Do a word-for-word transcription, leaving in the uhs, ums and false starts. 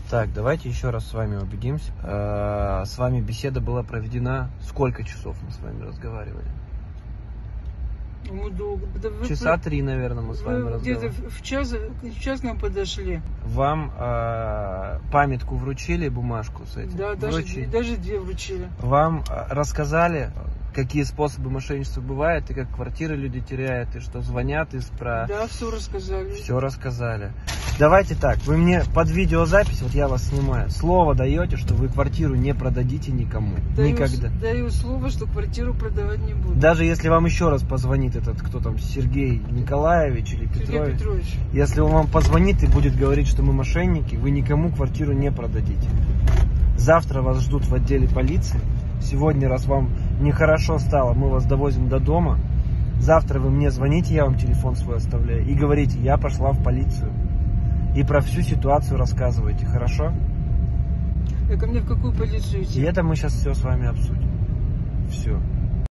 Так, давайте еще раз с вами убедимся. С вами беседа была проведена. Сколько часов мы с вами разговаривали? Мы долго. Да вы, Часа три, наверное, мы с вами разговаривали. Где-то в час, в час нам подошли. Вам э, памятку вручили, бумажку с этим? Да, даже, даже две вручили. Вам рассказали, какие способы мошенничества бывают, и как квартиры люди теряют, и что звонят из про... Да, все рассказали. Все рассказали. Давайте так, вы мне под видеозапись, вот я вас снимаю, слово даете, что вы квартиру не продадите никому. Даю, никогда. Даю слово, что квартиру продавать не буду. Даже если вам еще раз позвонит этот, кто там, Сергей Николаевич или Петрович, Сергей Петрович. Если он вам позвонит и будет говорить, что мы мошенники, вы никому квартиру не продадите. Завтра вас ждут в отделе полиции. Сегодня, раз вам нехорошо стало, мы вас довозим до дома. Завтра вы мне звоните, я вам телефон свой оставляю, и говорите, я пошла в полицию. И про всю ситуацию рассказывайте, хорошо? А ко мне в какую полицию идти? И это мы сейчас все с вами обсудим. Все.